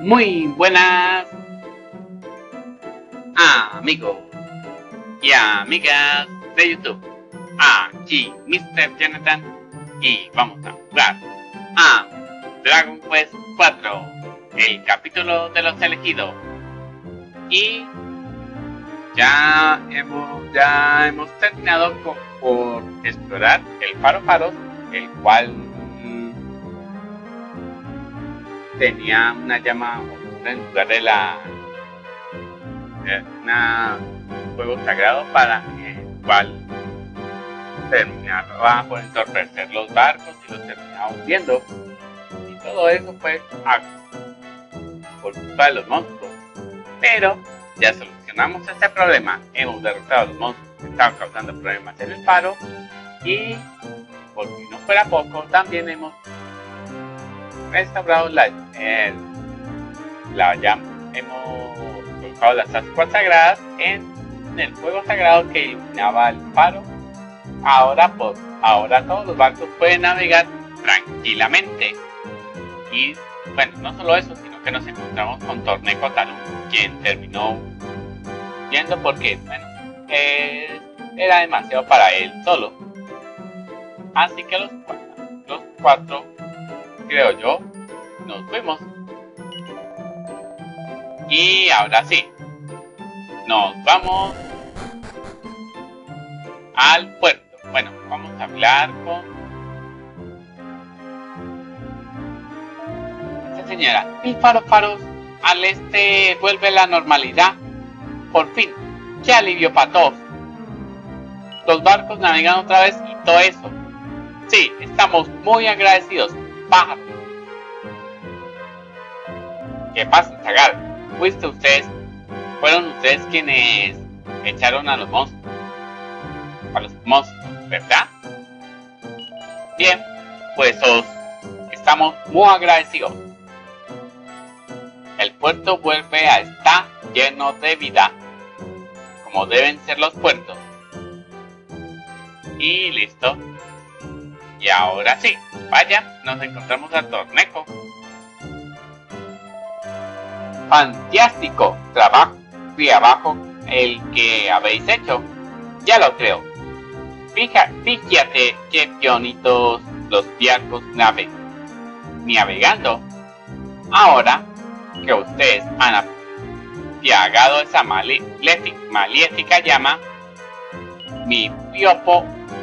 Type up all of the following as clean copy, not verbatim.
Muy buenas amigos y amigas de YouTube. Aquí Mr. Jonathan y vamos a jugar a Dragon Quest 4, el capítulo de los elegidos. Y ya hemos terminado por explorar el Faro Faros, el cual tenía una llama en lugar de un fuego sagrado, para el cual terminaba por entorpecer los barcos y los terminaba hundiendo, y todo eso fue por culpa de los monstruos. Pero ya solucionamos este problema, hemos derrotado a los monstruos que estaban causando problemas en el faro, y por si no fuera poco, también hemos restaurado la llama. Hemos colocado las ascuas sagradas en el fuego sagrado que iluminaba el faro. Ahora todos los barcos pueden navegar tranquilamente. Y bueno, no solo eso, sino que nos encontramos con Torneco Talum, quien terminó yendo porque era demasiado para él solo. Así que los cuatro, creo yo, nos fuimos. Y ahora sí, nos vamos al puerto. Bueno, vamos a hablar con esta señora. Mi faros al este vuelve la normalidad. Por fin, qué alivio para todos. Los barcos navegan otra vez y todo eso. Sí, estamos muy agradecidos. Pájaro. ¿Qué pasa, Zagar? Fueron ustedes quienes echaron a los monstruos, ¿verdad? Bien, pues estamos muy agradecidos. El puerto vuelve a estar lleno de vida, como deben ser los puertos. Y listo. Y ahora sí, vaya, nos encontramos a Torneco. Fantástico trabajo el que habéis hecho, ya lo creo. Fíjate qué bonitos los barcos navegando. Ahora que ustedes han apagado esa maléfica llama, mi piopo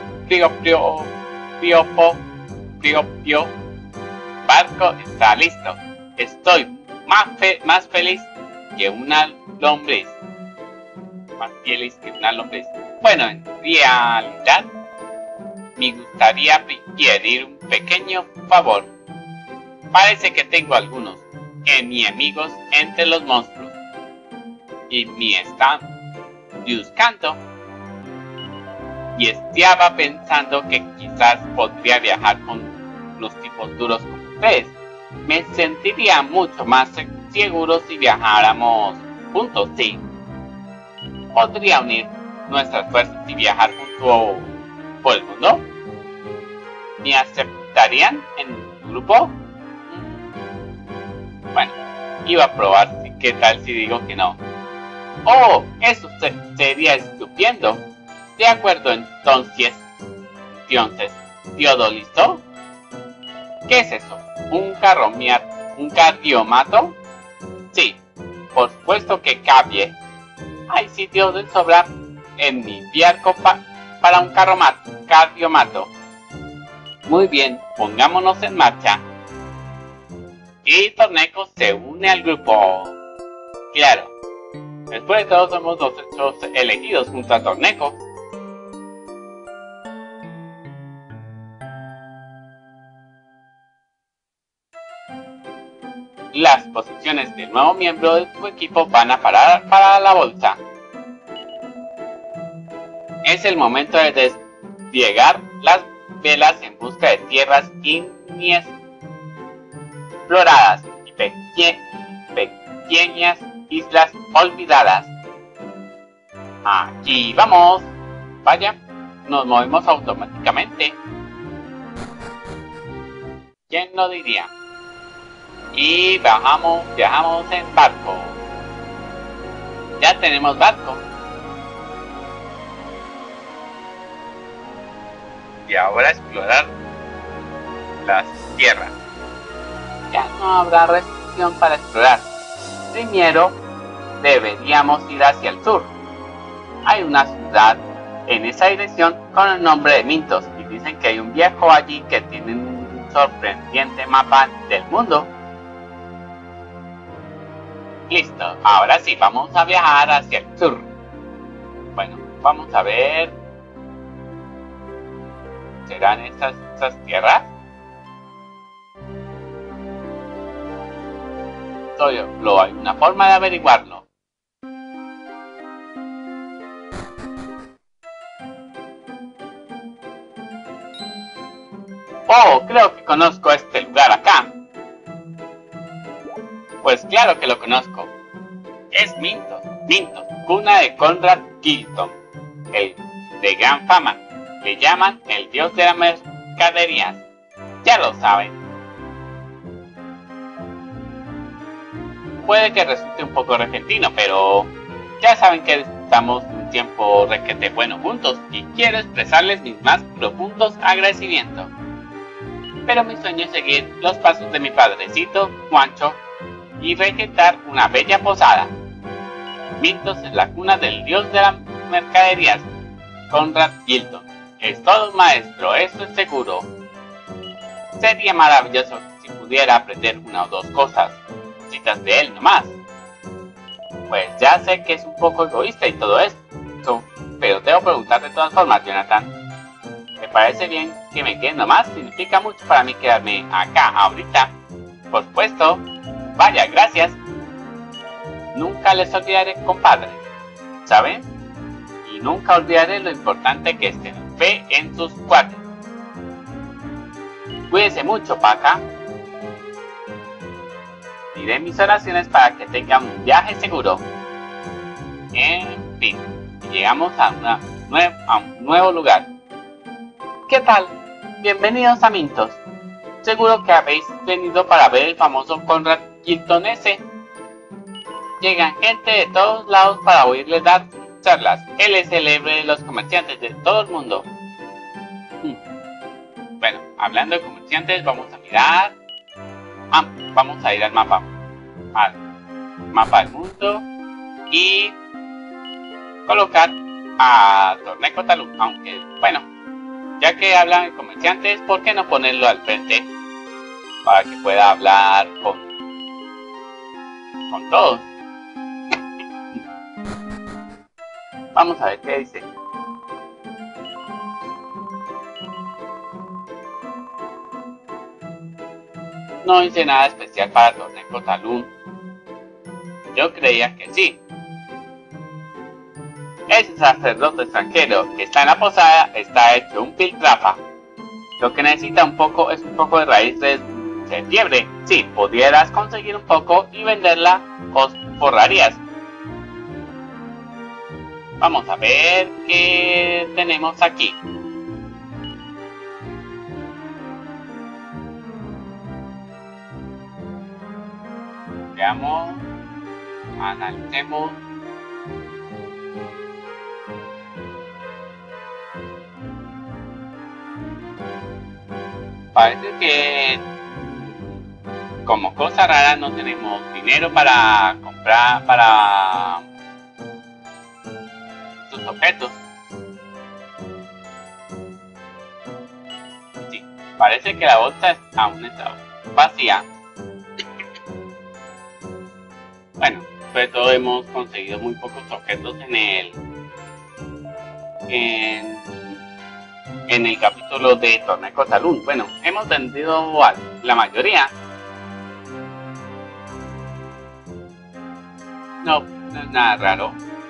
barco está listo. Estoy más feliz que una lombriz. Bueno, en realidad me gustaría pedir un pequeño favor. Parece que tengo algunos enemigos entre los monstruos y me están buscando. Y estaba pensando que quizás podría viajar con unos tipos duros como ustedes. Me sentiría mucho más seguro si viajáramos juntos, sí. Podría unir nuestras fuerzas y viajar juntos por el mundo. ¿Me aceptarían en tu grupo? Bueno, iba a probar qué tal si digo que no. Oh, eso sería estupendo. De acuerdo, entonces, ¿todo listo? ¿Qué es eso? ¿Un cardiomato? Sí, por supuesto que cabe. Hay sitio de sobra en mi barco para un cardiomato. Muy bien, pongámonos en marcha. Y Torneco se une al grupo. Claro, después de todo somos los elegidos junto a Torneco. Las posiciones del nuevo miembro de tu equipo van a parar para la bolsa. Es el momento de desplegar las velas en busca de tierras inexploradas y pequeñas islas olvidadas. Aquí vamos. Vaya, nos movemos automáticamente. ¿Quién lo diría? y viajamos en barco. Ya tenemos barco. Y ahora explorar las tierras. Ya no habrá restricción para explorar. Primero deberíamos ir hacia el sur. Hay una ciudad en esa dirección con el nombre de Mintos y dicen que hay un viejo allí que tiene un sorprendente mapa del mundo. Listo, ahora sí, vamos a viajar hacia el sur. Bueno, vamos a ver. ¿Serán estas tierras? Solo hay una forma de averiguarlo. Oh, creo que conozco este lugar acá. Pues claro que lo conozco. Es Mintos, cuna de Conrad Gilton, el de gran fama. Le llaman el dios de las mercaderías. Ya lo saben. Puede que resulte un poco repentino, pero ya saben que estamos un tiempo requete bueno juntos y quiero expresarles mis más profundos agradecimientos. Pero mi sueño es seguir los pasos de mi padrecito, Juancho, y vegetar una bella posada. Mintos es la cuna del dios de las mercaderías, Conrad Gilton. Es todo un maestro, eso es seguro. Sería maravilloso si pudiera aprender una o dos cosas, citas de él nomás. Pues ya sé que es un poco egoísta y todo esto, pero debo preguntar de todas formas, Jonathan. ¿Te parece bien que me quede nomás? Significa mucho para mí quedarme acá ahorita. Por supuesto. Vaya, gracias. Nunca les olvidaré, compadre. ¿Saben? Y nunca olvidaré lo importante que es tener fe en sus cuates. Cuídense mucho, Paca. Diré mis oraciones para que tengan un viaje seguro. En fin, llegamos a un nuevo lugar. ¿Qué tal? Bienvenidos a Mintos. Seguro que habéis venido para ver el famoso Conrad Gilton ese. Llegan gente de todos lados para oírle dar charlas. Él es el héroe de los comerciantes de todo el mundo. Bueno, hablando de comerciantes, vamos a mirar. Vamos a ir al mapa del mundo y colocar a Torneco Talú. Aunque, bueno, ya que hablan de comerciantes, ¿por qué no ponerlo al frente? Para que pueda hablar con todos. Vamos a ver qué dice. No hice nada especial para Torneco Talú. Yo creía que sí. Ese sacerdote extranjero que está en la posada está hecho un piltrafa. Lo que necesita es un poco de raíz de fiebre. Si pudieras conseguir un poco y venderla, os forrarías. Vamos a ver qué tenemos aquí. Veamos, analicemos. Parece que como cosa rara no tenemos dinero para comprar para sus objetos. Sí, parece que la bolsa aún está vacía. Bueno, sobre todo hemos conseguido muy pocos objetos en el capítulo de Torneco Talú. Bueno, hemos vendido la mayoría. No es nada raro.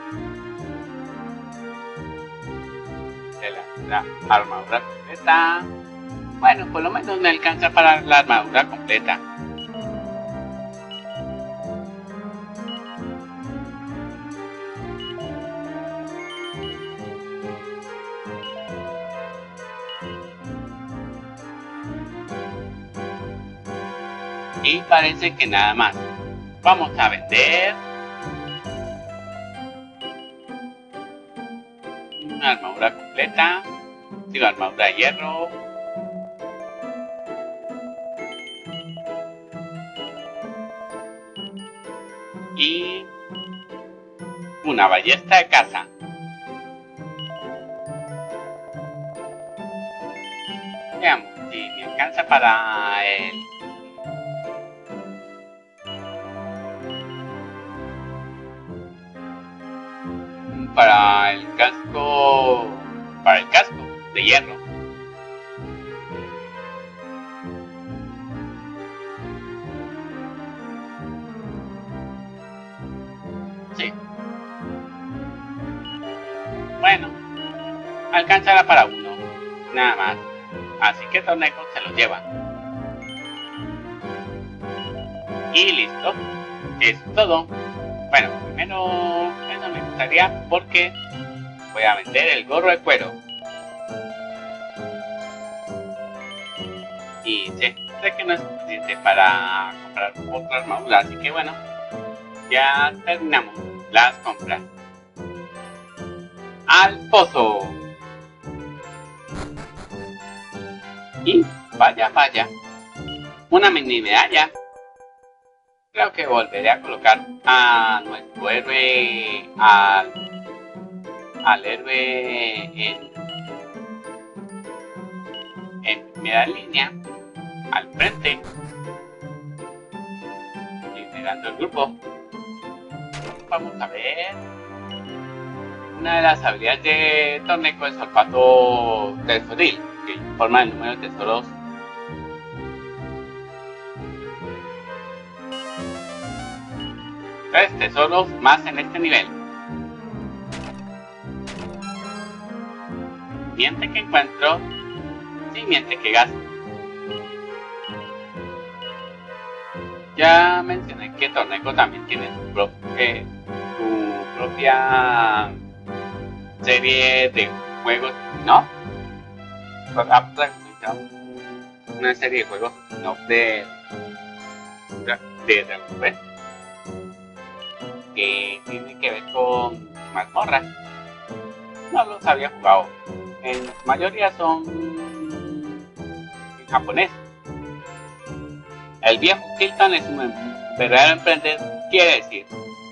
La armadura completa. Bueno, por lo menos me alcanza para la armadura completa. Y parece que nada más. Vamos a vender una armadura completa. Digo, armadura de hierro. Y una ballesta de caza. Veamos si me alcanza para el... para el casco de hierro. Sí. Bueno, alcanzará para uno, nada más. Así que Torneco se lo lleva. Y listo. Es todo. Bueno, primero eso me gustaría porque voy a vender el gorro de cuero. Y sé que no es suficiente para comprar otra armadura, así que bueno, ya terminamos las compras. ¡Al pozo! Y vaya, una mini medalla. Creo que volveré a colocar a nuestro héroe, al héroe en primera línea, al frente, liderando el grupo. Vamos a ver. Una de las habilidades de Torneco es olfato tesoril, que informa el número de tesoros. Tres tesoros más en este nivel. Miente que encuentro, sin miente que gasto. Ya mencioné que Torneco también tiene su propia serie de juegos, ¿no? Una serie de juegos, ¿no? De Dragon Quest, que tiene que ver con mazmorras. No los había jugado. En mayoría son en japonés. El viejo Kilton es un verdadero emprendedor, quiere decir,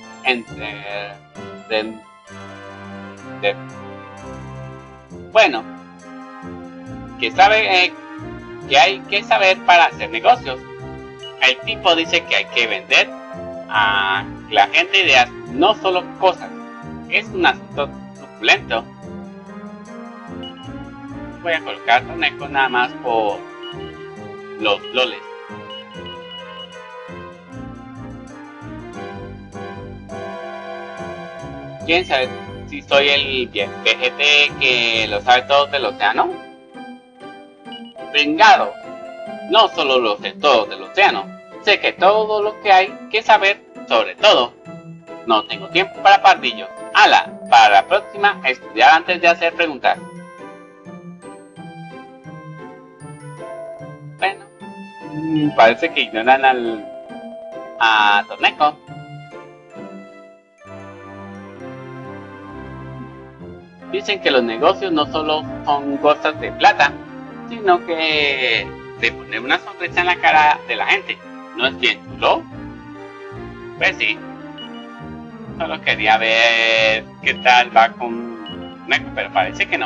bueno, que sabe que hay que saber para hacer negocios. El tipo dice que hay que vender a la gente ideas, no solo cosas. Es un asunto suculento. Voy a colocar Torneco nada más por los loles. ¿Quién sabe si soy el vejete que lo sabe todo del océano? Pringado. No solo lo sé todo del océano, sé que todo lo que hay que saber sobre todo. No tengo tiempo para pardillos. ¡Hala! Para la próxima, estudiar antes de hacer preguntas. Bueno, parece que ignoran a Torneco. Dicen que los negocios no solo son cosas de plata, sino que de poner una sonrisa en la cara de la gente. ¿No es bien chulo? Pues sí. Solo quería ver qué tal va con Torneco, pero parece que no.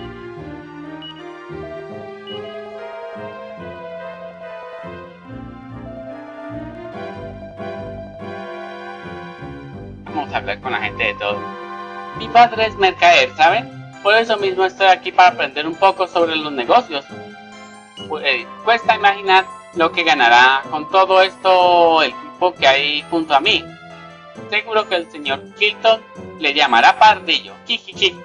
Vamos a hablar con la gente de todo. Mi padre es mercader, ¿saben? Por eso mismo estoy aquí para aprender un poco sobre los negocios. Cuesta imaginar lo que ganará con todo esto el tipo que hay junto a mí. Seguro que el señor Kilton le llamará pardillo. Jijiji.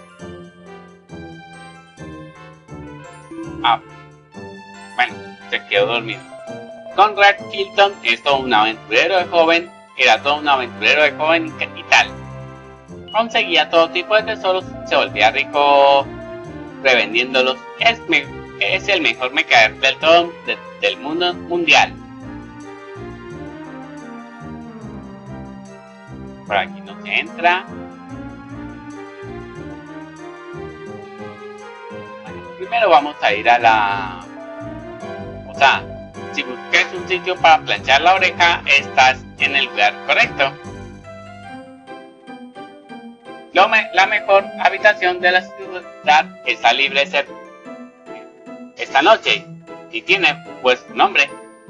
Bueno, se quedó dormido. Conrad Kilton es todo un aventurero de joven. Era todo un aventurero de joven y tal. Conseguía todo tipo de tesoros, se volvía rico revendiéndolos. Es el mejor mercader del mundo mundial. Por aquí no se entra. Primero vamos a ir a la... O sea, si buscas un sitio para planchar la oreja, estás en el lugar correcto. La mejor habitación de la ciudad está libre esta noche y tiene pues nombre.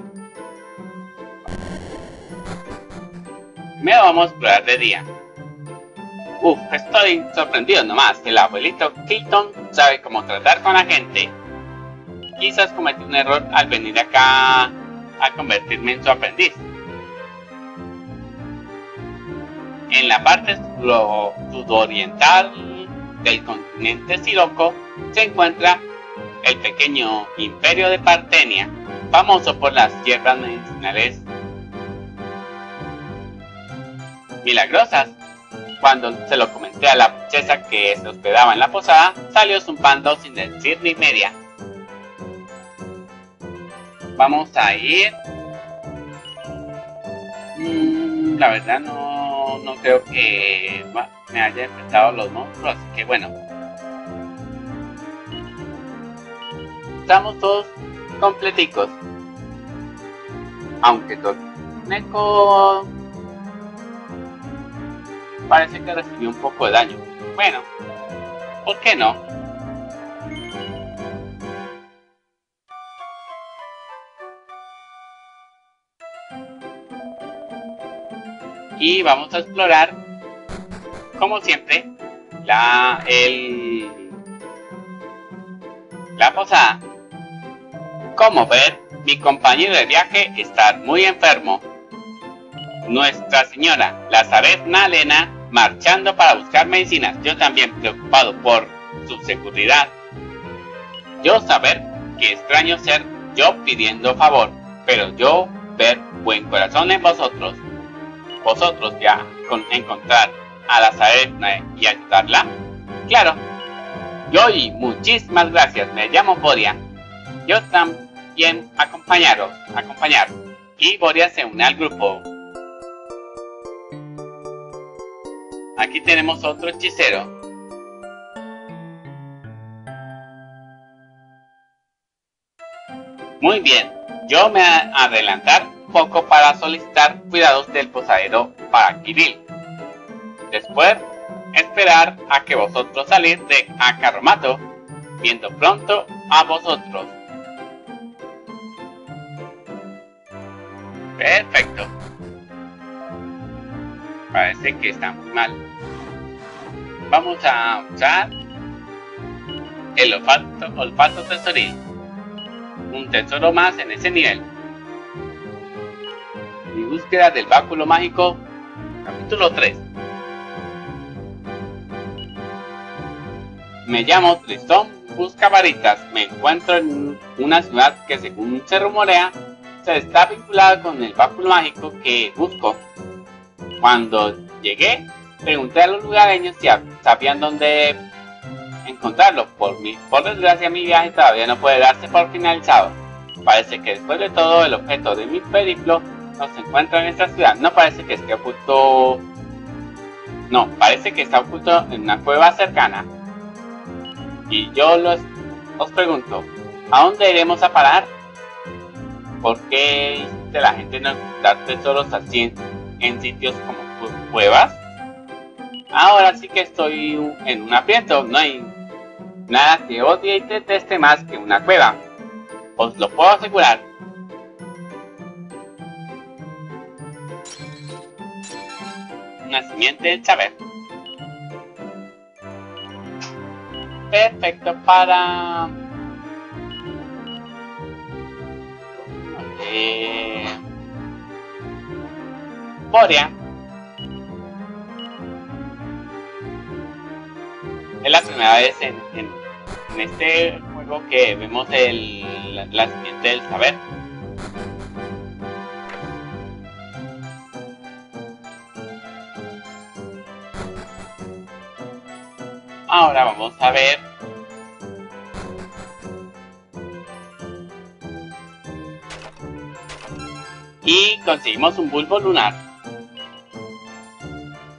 Primero vamos a probar de día. Estoy sorprendido nomás. El abuelito Clayton sabe cómo tratar con la gente. Quizás cometí un error al venir acá a convertirme en su aprendiz. En la parte sudoriental del continente Siroco se encuentra el pequeño imperio de Partenia, famoso por las hierbas medicinales milagrosas. Cuando se lo comenté a la princesa que se hospedaba en la posada, salió zumbando sin decir ni media. Vamos a ir. La verdad no creo que me haya enfrentado a los monstruos, así que bueno. Estamos todos completicos. Aunque Torneco parece que recibió un poco de daño. Bueno, ¿por qué no? Y vamos a explorar, como siempre, la posada. Como ver, mi compañero de viaje está muy enfermo. Nuestra señora, la Tsarevna Lena, marchando para buscar medicinas. Yo también preocupado por su seguridad. Yo saber que extraño ser yo pidiendo favor, pero yo ver buen corazón en vosotros. Vosotros ya con encontrar a la Tsarevna y ayudarla. Claro. Yo y muchísimas gracias. Me llamo Boria. Yo también acompañar. Y Boria se une al grupo. Aquí tenemos otro hechicero. Muy bien, yo me adelantar un poco para solicitar cuidados del posadero para Kirill. Después, esperar a que vosotros salir de Acarromato, viendo pronto a vosotros. Perfecto. Parece que está muy mal. Vamos a usar el olfato tesoril. Un tesoro más en ese nivel. Mi búsqueda del báculo mágico, capítulo 3. Me llamo Tristón Buscavaritas. Me encuentro en una ciudad que, según se rumorea, se está vinculada con el báculo mágico que busco. Cuando llegué, pregunté a los lugareños si sabían dónde encontrarlo. Por desgracia, mi viaje todavía no puede darse por finalizado. Parece que después de todo, el objeto de mi periplo no se encuentra en esta ciudad. No parece que esté oculto. No, parece que está oculto en una cueva cercana. Y yo os pregunto, ¿a dónde iremos a parar? ¿Por qué la gente no da tesoros así en sitios como cuevas? Ahora sí que estoy en un aprieto. No hay nada que odie y deteste más que una cueva. Os lo puedo asegurar. Una simiente del saber. Perfecto para... Boria. Es la primera vez en este juego que vemos la simiente del saber. Ahora vamos a ver y conseguimos un bulbo lunar.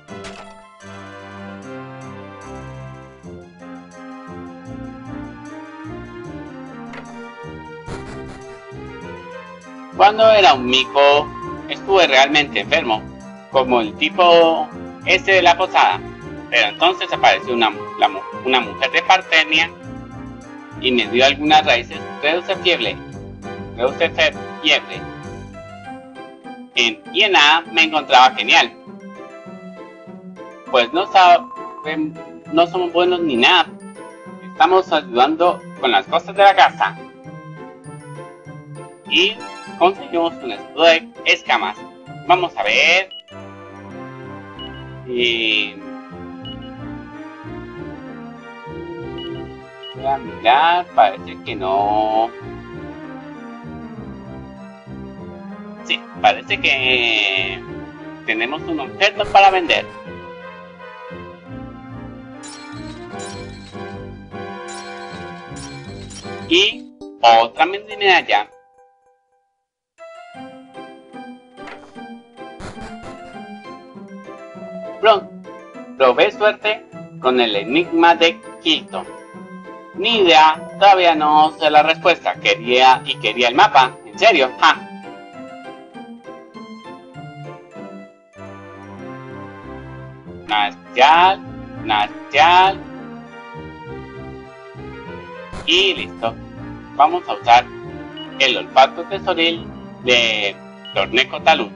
Cuando era un mico, estuve realmente enfermo, como el tipo este de la posada. Pero entonces apareció una mujer de Parthenia y me dio algunas raíces. Reduce fiebre. Y en nada me encontraba genial. Pues no somos buenos ni nada. Estamos ayudando con las cosas de la casa. Y conseguimos un escudo de escamas. Vamos a ver. Y voy a mirar, parece que no. Sí, parece que tenemos un objeto para vender. Y otra medalla. Probé suerte con el enigma de Kilton. Ni idea, todavía no sé la respuesta. Quería el mapa, en serio. Nada especial. Y listo. Vamos a usar el olfato tesoril de Torneco Talud.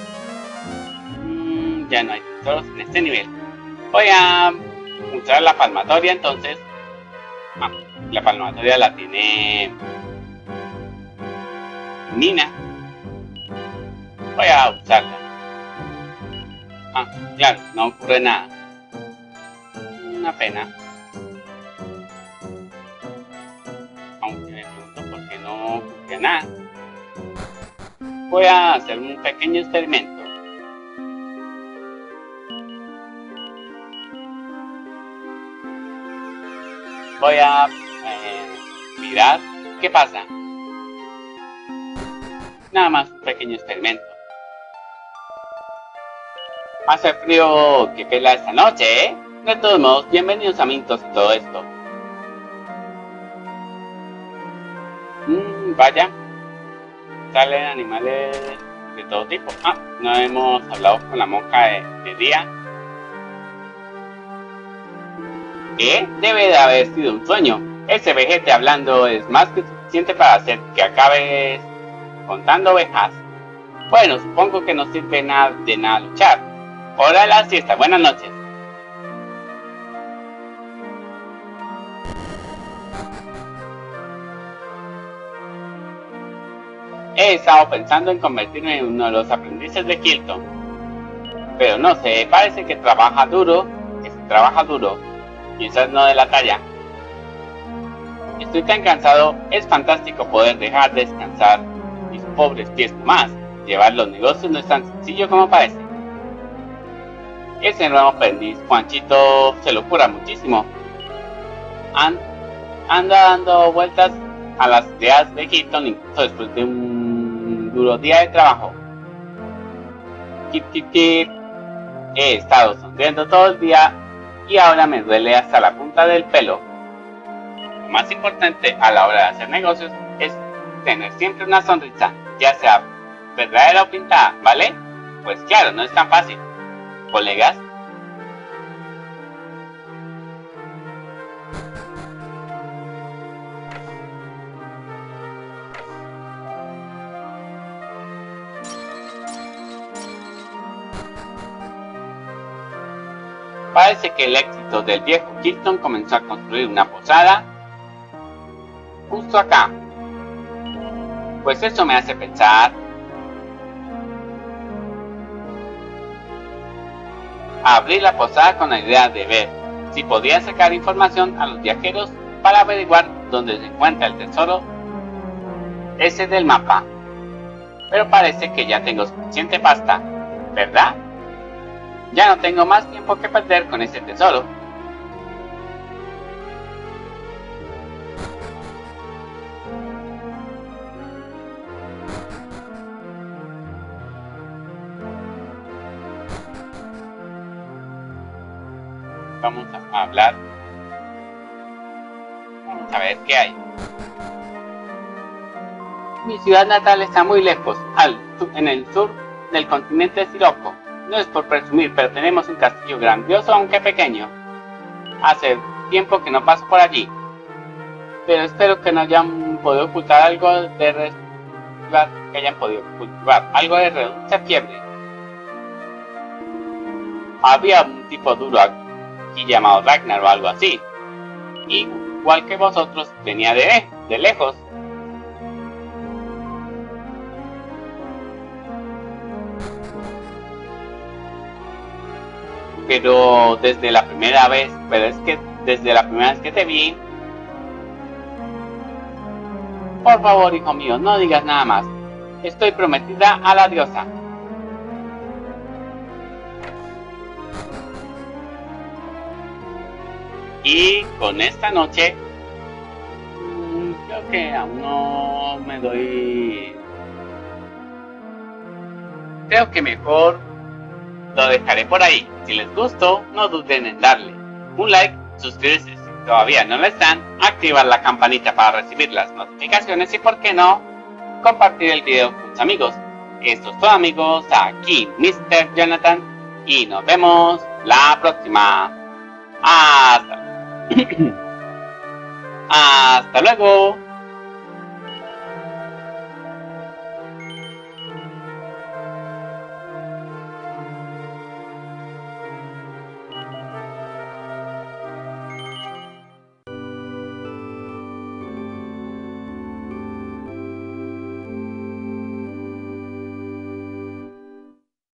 Ya no hay tesoros en este nivel. Voy a usar la palmatoria entonces. La palmatoria la tiene Nina. Voy a usarla. Claro, no ocurre nada. Una pena. Aunque me pregunto por qué no ocurre nada. Voy a hacer un pequeño experimento. Voy a mirar qué pasa. Nada más un pequeño experimento. Hace frío que pela esta noche, ¿eh? De todos modos, bienvenidos a Mintos y todo esto. Vaya. Salen animales de todo tipo. No hemos hablado con la monja de día. ¿Qué? Debe de haber sido un sueño. Ese vejete hablando es más que suficiente para hacer que acabes contando ovejas. Bueno, supongo que no sirve de nada luchar. Hora de la siesta. Buenas noches. He estado pensando en convertirme en uno de los aprendices de Kilton. Pero no sé, parece que trabaja duro. Quizás no de la talla. Estoy tan cansado, es fantástico poder dejar descansar mis pobres pies nomás. Llevar los negocios no es tan sencillo como parece. Ese nuevo aprendiz, Juanchito, se lo cura muchísimo. Anda dando vueltas a las ideas de Kilton incluso después de un duro día de trabajo. Kip. He estado sonriendo todo el día y ahora me duele hasta la punta del pelo. Lo más importante a la hora de hacer negocios es tener siempre una sonrisa, ya sea verdadera o pintada, ¿vale? Pues claro, no es tan fácil. ¿Colegas? Parece que el éxito del viejo Kilton comenzó a construir una posada justo acá. Pues eso me hace pensar. Abrí la posada con la idea de ver si podía sacar información a los viajeros para averiguar dónde se encuentra el tesoro ese del mapa. Pero parece que ya tengo suficiente pasta, ¿verdad? Ya no tengo más tiempo que perder con ese tesoro. Vamos a hablar. Vamos a ver qué hay. Mi ciudad natal está muy lejos, en el sur del continente Siroco. No es por presumir, pero tenemos un castillo grandioso aunque pequeño. Hace tiempo que no paso por allí, pero espero que no hayan podido ocultar algo de reducir fiebre. Había un tipo duro aquí llamado Ragnar o algo así. Igual que vosotros, venía de lejos. Pero es que desde la primera vez que te vi... Por favor, hijo mío, no digas nada más. Estoy prometida a la diosa. Y con esta noche, creo que aún no me doy... Creo que mejor lo dejaré por ahí. Si les gustó, no duden en darle un like, suscribirse si todavía no lo están, activar la campanita para recibir las notificaciones y, por qué no, compartir el video con sus amigos. Esto es todo, amigos, aquí Mr. Jonathan y nos vemos la próxima. Hasta luego.